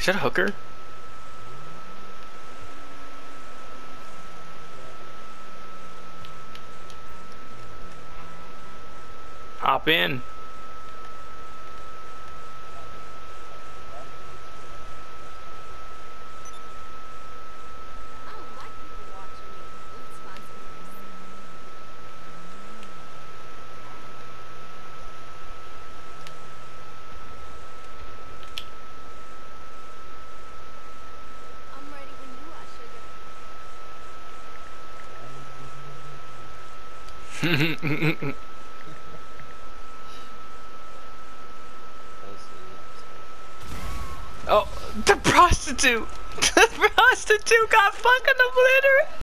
Is that a hooker? Hop in. Oh, the prostitute! The prostitute got fucking obliterated!